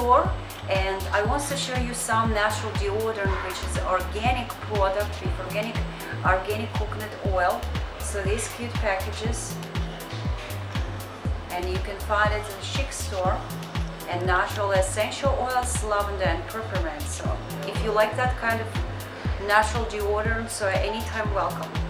store, and I want to show you some natural deodorant, which is organic product with organic coconut oil. So these cute packages, and you can find it in Chic store, and natural essential oils, lavender and peppermint. So if you like that kind of natural deodorant, so anytime welcome.